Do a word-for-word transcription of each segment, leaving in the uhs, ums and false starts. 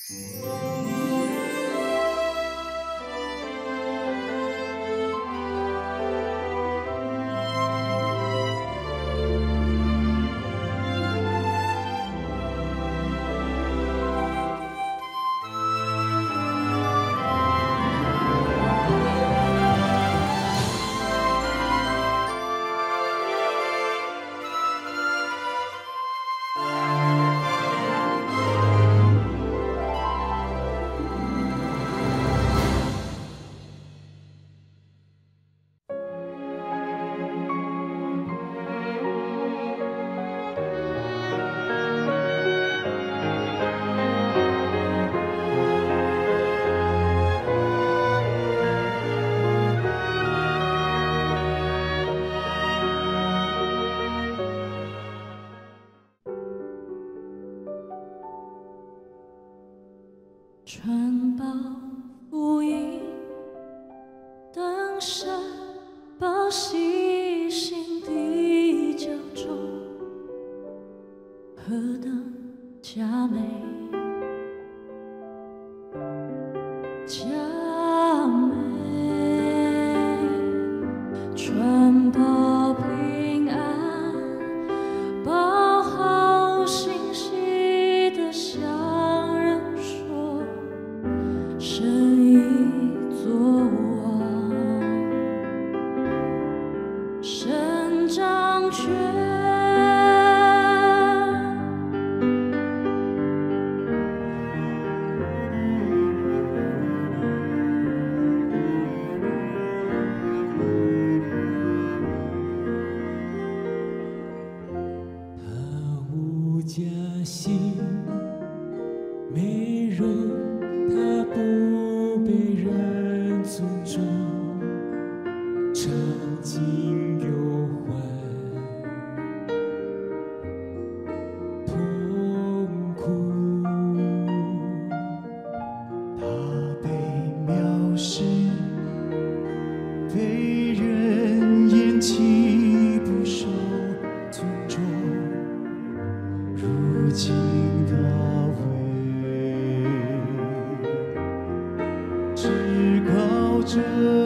传报福音，登山报喜，心地骄纵，何等佳美，佳美，传报平安，报好信息的向人说，生意作王，神掌权。 家心美容，他不被人尊重，场景忧患，痛苦，他被藐视，被人厌弃，不受尊重。如今他为只靠着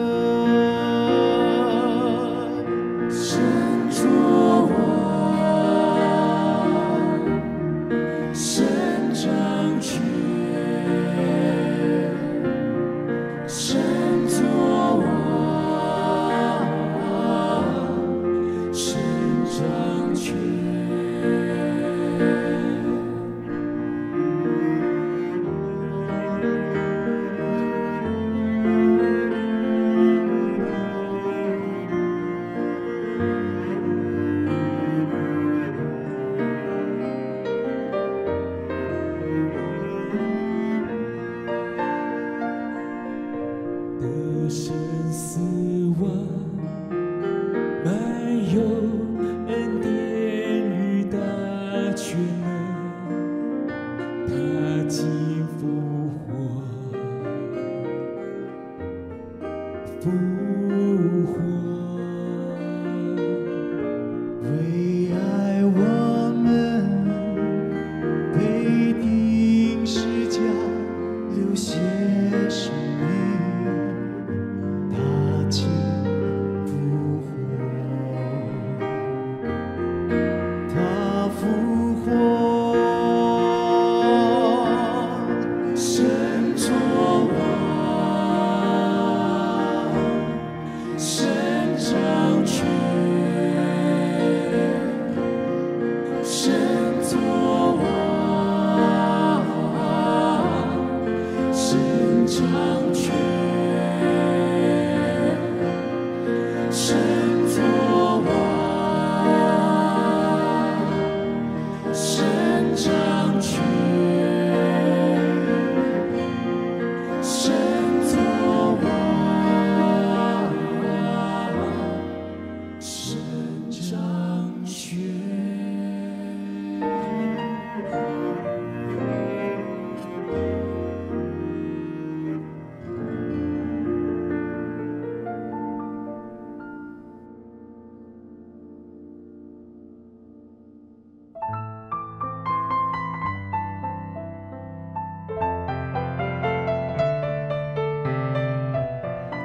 神作王，神掌权，神作王，神掌权。得生死亡，满有恩典与大权能，他竟复活，复活，为爱我们被钉十架，流血生命。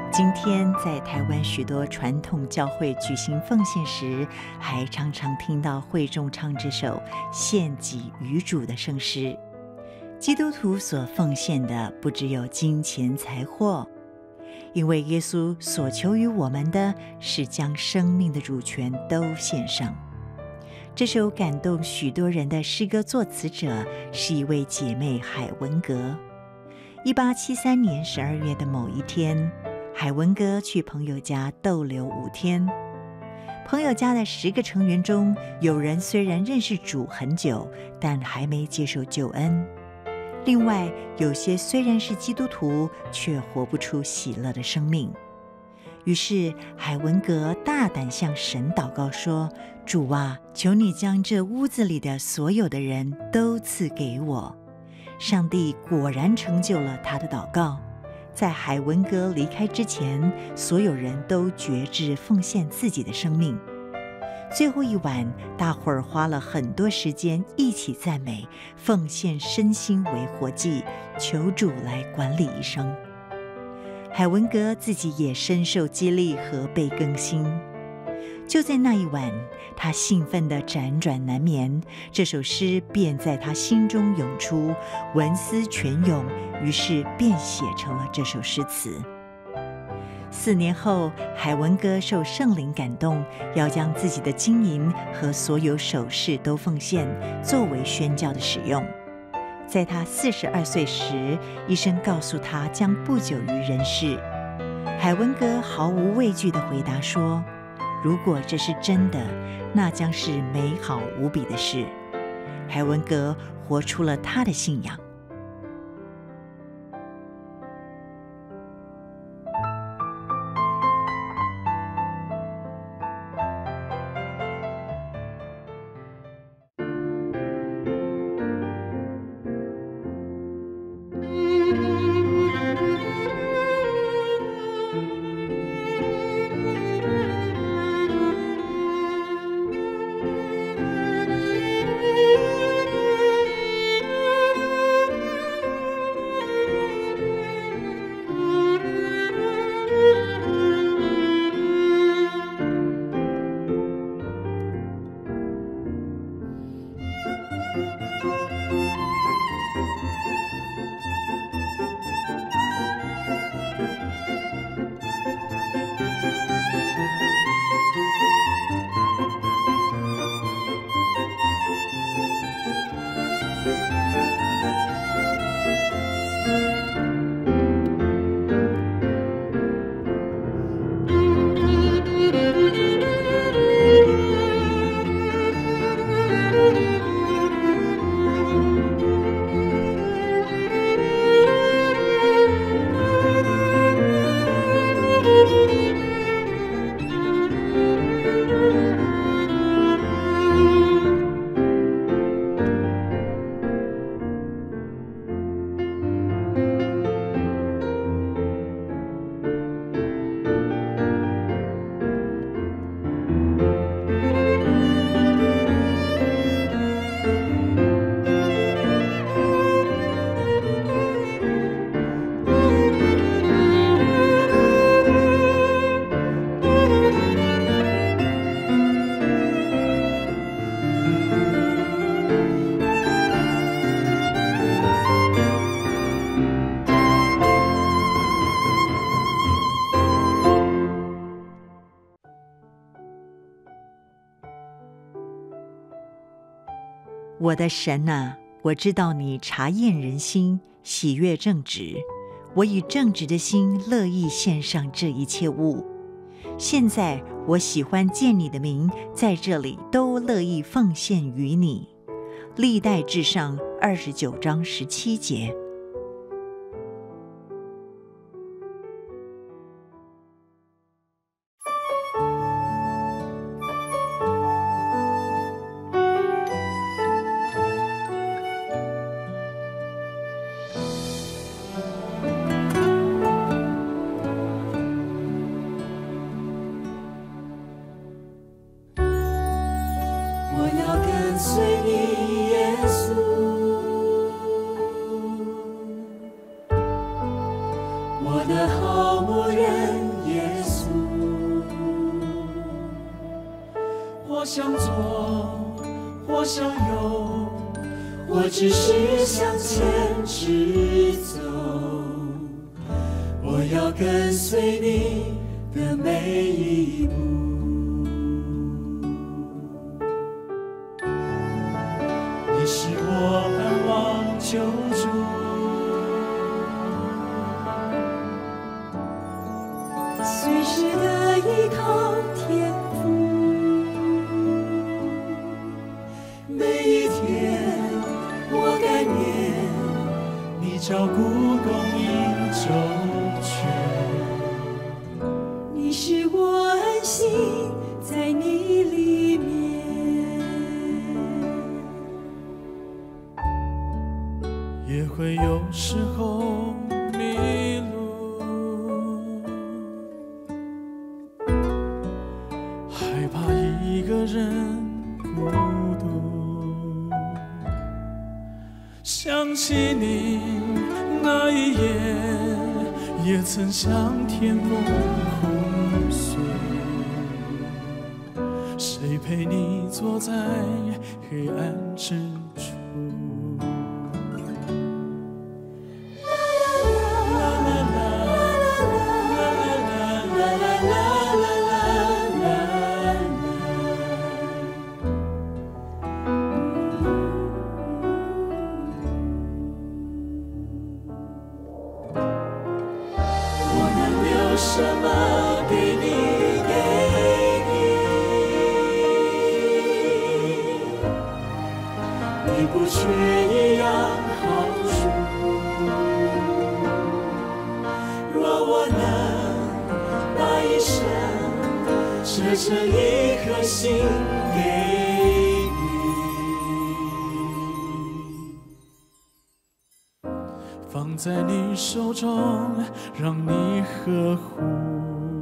今天在台湾许多传统教会举行奉献时，还常常听到会众唱这首献己于主的圣诗。基督徒所奉献的不只有金钱财货，因为耶稣所求于我们的是将生命的主权都献上。这首感动许多人的诗歌作词者是一位姐妹海文格。一八七三年十二月的某一天，海文格去朋友家逗留五天。朋友家的十个成员中，有人虽然认识主很久，但还没接受救恩。另外，有些虽然是基督徒，却活不出喜乐的生命。于是，海文格大胆向神祷告说：“主啊，求你将这屋子里的所有的人都赐给我。”上帝果然成就了他的祷告。在海文格离开之前，所有人都决志奉献自己的生命。最后一晚，大伙儿花了很多时间一起赞美，奉献身心为活祭，求主来管理一生。海文格自己也深受激励和被更新。就在那一晚，他兴奋地辗转难眠，这首诗便在他心中涌出，文思泉涌，于是便写成了这首诗词。四年后，海文格受圣灵感动，要将自己的金银和所有首饰都奉献，作为宣教的使用。在他四十二岁时，医生告诉他将不久于人世。海文格毫无畏惧地回答说：“如果这是真的，那将是美好无比的事。”海文格活出了他的信仰。我的神啊，我知道你察验人心，喜悦正直。我以正直的心乐意献上这一切物。现在我喜欢见你的名，在这里都乐意奉献于你。历代志上二十九章十七节。 我要跟随你，耶稣。 我的好牧人耶稣。或向左，或向右，我只是向前直走。我要跟随你的每一步。你是我盼望救主， 随时的依靠天父， 每一天我感念你照顾供应周全， 你使我安心在你里面。 也会有时候迷路，害怕一个人孤独，想起你那一夜，也曾向天空哭诉，谁陪你坐在黑暗之处？什么给你给你，你不缺一样好处。若我能把一生折成一颗心给你，放在你手中，让你呵护。